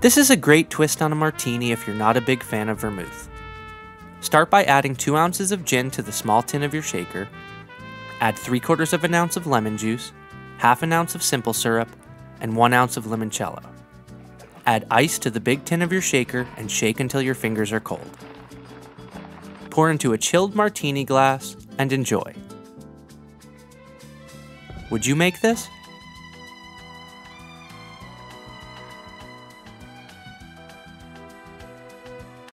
This is a great twist on a martini if you're not a big fan of vermouth. Start by adding 2 ounces of gin to the small tin of your shaker, add 3/4 of an ounce of lemon juice, half an ounce of simple syrup, and 1 ounce of limoncello. Add ice to the big tin of your shaker and shake until your fingers are cold. Pour into a chilled martini glass and enjoy. Would you make this?